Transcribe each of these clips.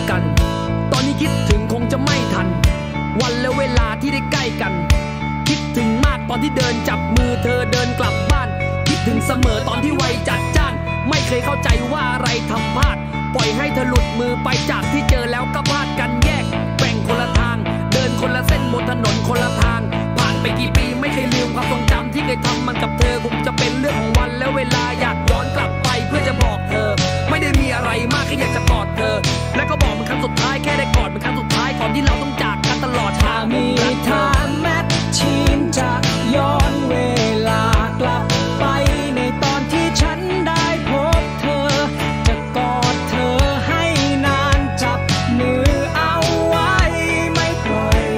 กันตอนนี้คิดถึงคงจะไม่ทันวันและเวลาที่ได้ใกล้กันคิดถึงมากตอนที่เดินจับมือเธอเดินกลับบ้านคิดถึงเสมอตอนที่วัยจัดจ้านไม่เคยเข้าใจว่าอะไรทำพลาดปล่อยให้เธอหลุดมือไปจากที่เจอแล้วก็พลาดกันแยกแบ่งคนละทางเดินคนละเส้นบนถนนคนละทางผ่านไปกี่ปีไม่เคยลืมความทรงจำที่เคยทำมันกับเธอคงจะเป็นเรื่องของวันและเวลาอยากย้อนกลับไปเพื่อจะบอกเธอไม่ได้มีอะไรมากแค่อยากจะกอดเธอและก็บอกมันครั้งสุดท้ายแค่ได้กอดมันครั้งสุดท้ายก่อนที่เราต้องจากกันตลอดถ้ามีทางแมชชีนจะย้อนเวลากลับไปในตอนที่ฉันได้พบเธอจะกอดเธอให้นานจับมือเอาไว้ไม่ปล่อย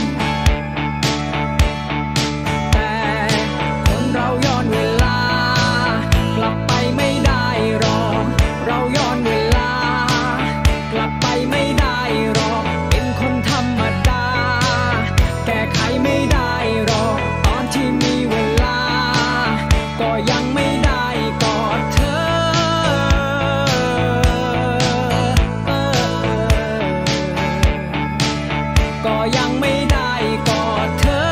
แต่คนเราย้อนเวลากลับไปไม่ได้หรอกเราย้อนเวลากลับไปไม่ได้หรอกเป็นคนธรรมดาแก้ไขไม่ได้หรอกตอนที่มีเวลาก็ยังไม่ได้กอดเธอก็ยังไม่ได้กอดเธอ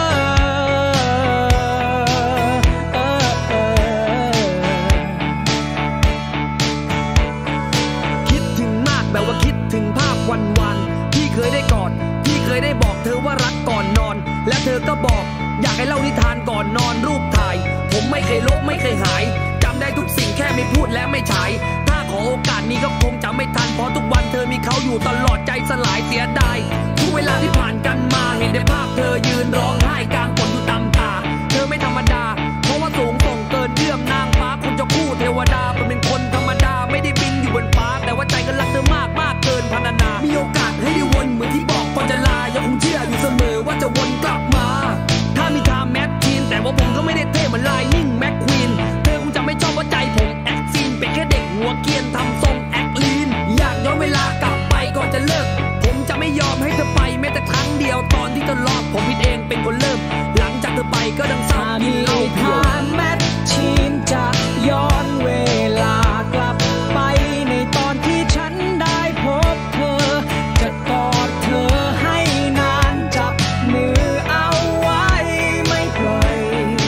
คิดถึงมากแบบว่าคิดถึงภาพวันที่เคยได้กอดที่เคยได้บอกเธอว่ารักก่อนนอนและเธอก็บอกอยากให้เล่านิทานก่อนนอนรูปถ่ายผมไม่เคยลบไม่เคยหายจำได้ทุกสิ่งแค่ไม่พูดและไม่ฉายถ้าขอโอกาสนี้ก็คงจะไม่ทันเพราะทุกวันเธอมีเขาอยู่ตลอดใจสลายเสียดายทุกเวลาที่ผ่านกันมาเห็นแต่ภาพเธอยืนร้องไห้กลางฝนอยู่ตามตาเธอไม่ธรรมดาเพราะว่าสูงส่งเกินเอื้อมนางฟ้าคนจะคู่เทวดาเป็นคนธรรมดาไม่ได้บินอยู่บนฟ้าแต่ว่าใจก็รักเธอมากมากเกินพรรณนามีโอกาสให้ได้วนเหมือนที่บอกก่อนจะลายังคงเชื่ออยู่เสมอว่าจะวนกลับมาถ้ามีทางแมทชีนแต่ว่าผมก็ไม่ได้เท่เหมือนไลนิ่งแม็กควีนเธอคงจะไม่ชอบว่าใจผมแอคซีนเป็นแค่เด็กหัวเกียนทำทรงแอคลีนอยากย้อนเวลากลับไปก่อนจะเลิกผมจะไม่ยอมให้เธอไปแม้แต่ครั้งเดียวตอนที่เธอรอดผมผิดเองเป็นคนเริ่มหลังจากเธอไปก็ดังเศร้ากินเหล้าเพียวถ้ามีทางแมชชีนจะย้อนเวลากลับไปในตอนที่ฉันได้พบเธอจะกอดเธอให้นานจับมือเอาไว้ไม่ปล่อย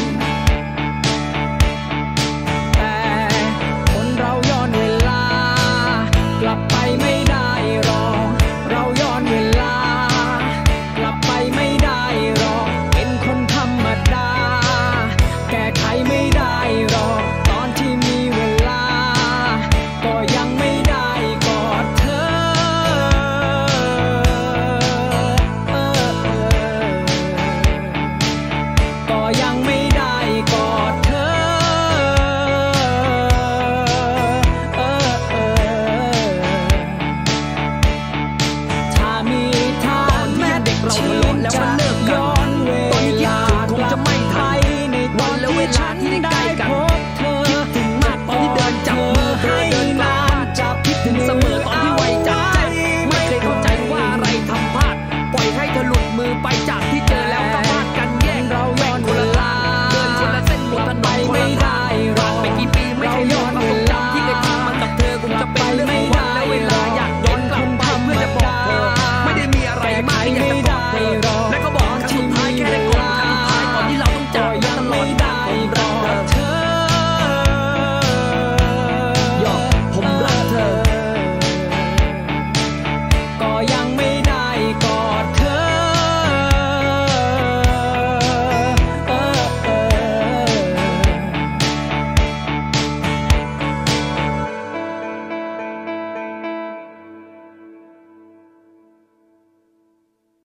แต่คนเราย้อนเวลากลับไปไม่ได้หรอกเราย้อนเวลากลับไปไม่ได้หรอกเป็นคนธรรมดาแก้ไขไม่ได้หรอกตอนที่มีเวลาก็ยังไม่ได้กอดเธอก็ยังไม่ได้กอดเธอถ้ามีทางแมชชีนจะย้อนเวลากลับไปในตอนที่ฉันได้พบเธอถึงมากตอนที่เดินจับมือเธอเดินกลับบ้านคิดถึงเสมอตอนที่วัยจัดแจ้งไม่เคยเข้าใจว่าอะไรทำพลาดปล่อยให้เธอหลุดมือไปจากที่เจอแล้วก็พลาดกันแยกเราแบ่งคนละทางเดินคนละเส้นบนถนนคนละทาง